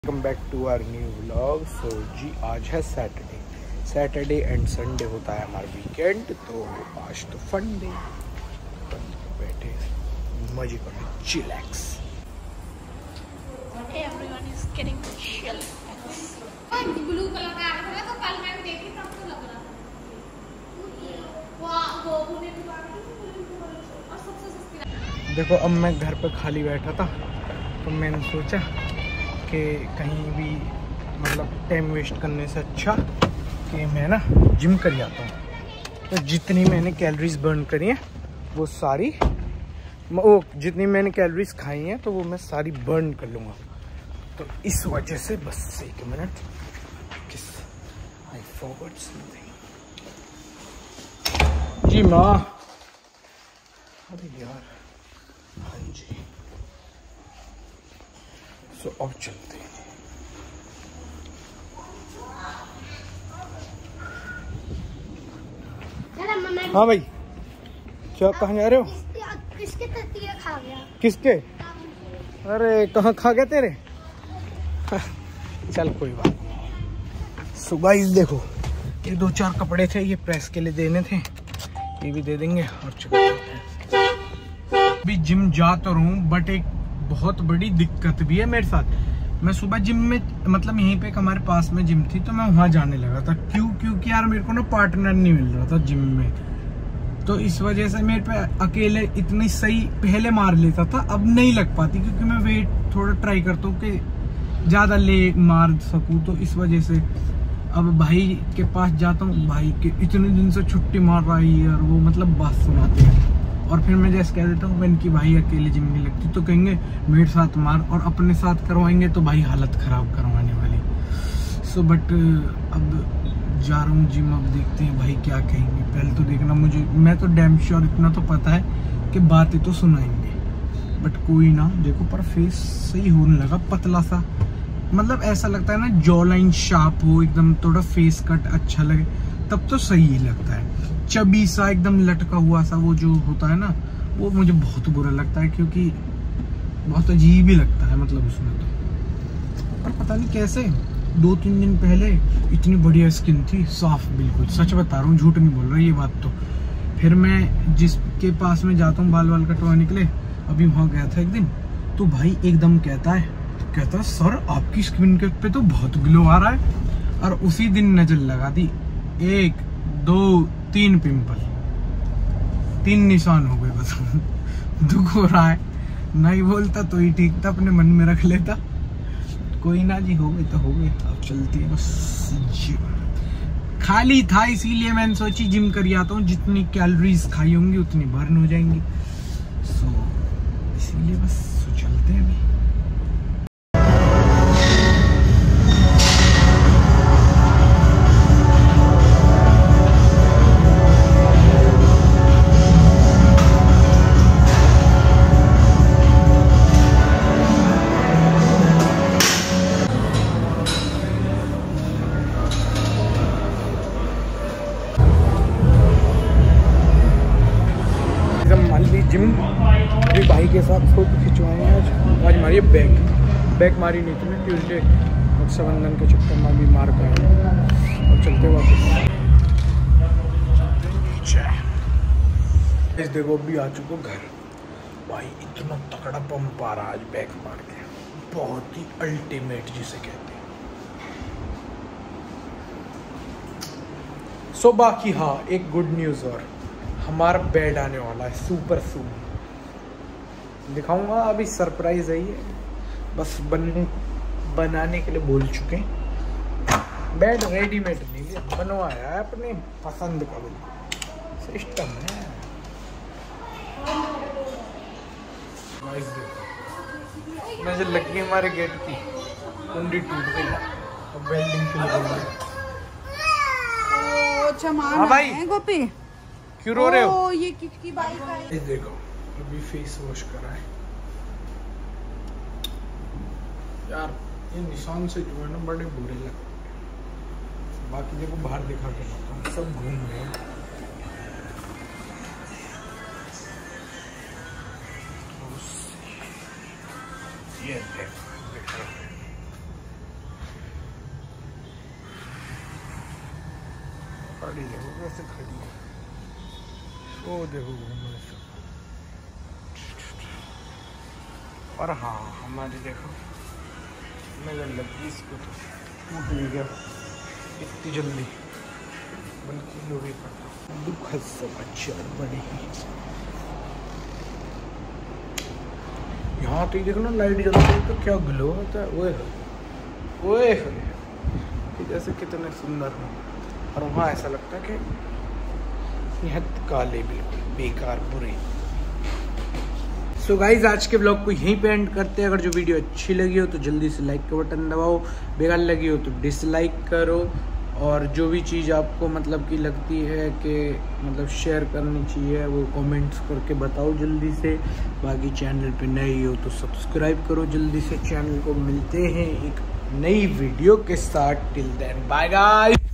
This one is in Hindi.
Welcome back to our new vlog. So जी आज है सैटरडे एंड संडे होता है हमारा वीकेंड, तो आज तो फन डे, बैठे मजे कर चिलैक्स। ब्लू कलर का आ रहा था तो कल मैं देखी तब तो लग रहा था वाह गोबू ने भी और सबसे सस्ती। देखो अब मैं घर पे खाली बैठा था तो मैंने सोचा कि कहीं भी मतलब टाइम वेस्ट करने से अच्छा कि मैं ना जिम कर जाता हूँ। तो जितनी मैंने कैलोरीज बर्न करी हैं वो सारी जितनी मैंने कैलोरीज खाई हैं तो वो मैं सारी बर्न कर लूँगा। तो इस वजह से बस एक मिनट, किस आई फॉरगॉट समथिंग। जी माँ, अरे यार, हाँ जी। सो अब चलते हैं। हाँ भाई, क्या कहाँ जा रहे हो? किसके तकिया खा गया? किसके? अरे कहाँ खा गया तेरे? चल कोई बात नहीं। सुबह ही देखो ये 2-4 कपड़े थे, ये प्रेस के लिए देने थे, ये भी दे देंगे और चलते हैं। अभी जिम जा तो रहूं बट एक बहुत बड़ी दिक्कत भी है मेरे साथ। मैं सुबह जिम में मतलब यहीं पे हमारे पास में जिम थी तो मैं वहां जाने लगा था। क्योंकि यार मेरे को ना पार्टनर नहीं मिल रहा था जिम में, तो इस वजह से मेरे पे अकेले इतनी सही पहले मार लेता था, अब नहीं लग पाती क्योंकि मैं वेट थोड़ा ट्राई करता हूँ कि ज्यादा लेग मार सकूँ। तो इस वजह से अब भाई के पास जाता हूँ, भाई के इतने दिन से छुट्टी मार रहा है यार, वो मतलब बात सुनाते हैं। और फिर मैं जैसे कह देता हूँ इनकी भाई अकेले जिम नहीं लगती, तो कहेंगे मेरे साथ मार, और अपने साथ करवाएंगे तो भाई हालत खराब करवाने वाली। सो बट अब जा रहा हूँ जिम, अब देखते हैं भाई क्या कहेंगे। पहले तो देखना, मैं तो डैम श्योर इतना तो पता है कि बातें तो सुनाएंगे, बट कोई ना। देखो पर फेस सही होने लगा, पतला सा, मतलब ऐसा लगता है ना जॉ लाइन शार्प हो एकदम, थोड़ा फेस कट अच्छा लगे तब तो सही ही लगता है। चबी सा एकदम लटका हुआ सा वो जो होता है ना, वो मुझे बहुत बुरा लगता है क्योंकि बहुत अजीब ही लगता है मतलब उसमें तो। पर पता नहीं कैसे 2-3 दिन पहले इतनी बढ़िया स्किन थी, साफ बिल्कुल, सच बता रहा हूँ, झूठ नहीं बोल रहा ये बात तो। फिर मैं जिसके पास में जाता हूँ बाल कटवाने के लिए, अभी वहाँ गया था एक दिन, तो भाई एकदम कहता है सर आपकी स्किन के पे तो बहुत ग्लो आ रहा है। और उसी दिन नजर लगा दी, 1 2 3 पिंपल, 3 निशान हो गए बस। दुख हो रहा है, नहीं बोलता तो ही ठीक था, अपने मन में रख लेता। कोई ना जी, हो गई तो हो गई, अब चलती है बस। खाली था इसीलिए मैंने सोची जिम कर आता हूँ, जितनी कैलोरीज खाई होंगी उतनी बर्न हो जाएंगी। सो इसीलिए बस चलते हैं अभी। जिम भी भाई के साथ फोटो खिंचवाए हैं। आज मारी बैक मारी नहीं थी मैं ट्यूसडे, रक्षाबंधन के चक्कर में भी मार गए और चलते वापस। इस देखो भी आ चुका घर भाई, इतना तगड़ा पंप आ रहा आज बैक मार के, बहुत ही अल्टीमेट जिसे कहते हैं। सो बाकी हाँ, एक गुड न्यूज़ और, हमारा बेड आने वाला है सुपर सून, दिखाऊंगा, अभी सरप्राइज है ये, बस बनाने के लिए बोल चुके हैं। बेड रेडीमेड नहीं लिया, बनवाया है अपने पसंद का सिस्टम है। नजर लग गई हमारे गेट की, कुंडी टूट गई, अब वेल्डिंग के लिए। हाँ भाई गोपी, क्यों रो रहे हो? ये किसकी बाइक है? देखो अभी फेस वॉश करा है यार, ये निशान से जो है ना बड़े बुरे लगते हैं। बाकी देखो बाहर दिखा के सब घूम रहे हैं। ये गाड़ी देखो कैसे खड़ी है, वो देखो घूमने से। और हाँ हमारी देखो नजर लगी इसको तो टूट नहीं गया इतनी जल्दी, बल्कि जो भी पता दुख समाचार बड़े ही। यहाँ तो देखो ना लाइट जलती है तो क्या ग्लो होता है, ओए कि जैसे कितने सुंदर हो, और वहाँ ऐसा लगता है कि निहत्त काले बिल्कुल बेकार बुरे। सो गाइज आज के ब्लॉग को यहीं पे एंड करते हैं। अगर जो वीडियो अच्छी लगी हो तो जल्दी से लाइक का बटन दबाओ, बेकार लगी हो तो डिसलाइक करो, और जो भी चीज़ आपको मतलब कि लगती है कि मतलब शेयर करनी चाहिए वो कमेंट्स करके बताओ जल्दी से। बाकी चैनल पे नए हो तो सब्सक्राइब करो जल्दी से चैनल को। मिलते हैं एक नई वीडियो के साथ, टिल देन बाय गाइस।